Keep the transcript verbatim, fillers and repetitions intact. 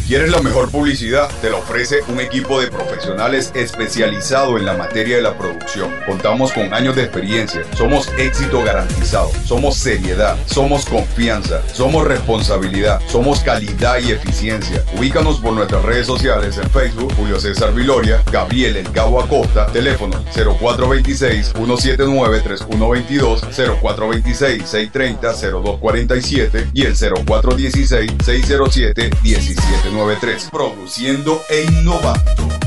¿Quieres la mejor publicidad? Te la ofrece un equipo de profesionales especializado en la materia de la producción. Contamos con años de experiencia. Somos éxito garantizado. Somos seriedad. Somos confianza. Somos responsabilidad. Somos calidad y eficiencia. Ubícanos por nuestras redes sociales en Facebook, Julio César Viloria, Gabriel El Cabo Acosta, teléfono cero cuatro dos seis, uno siete nueve, tres uno dos dos, cero cuatro dos seis, seis tres cero, cero dos cuatro siete y el cero cuatro uno seis, seis cero siete, uno siete nueve tres. Produciendo e innovando.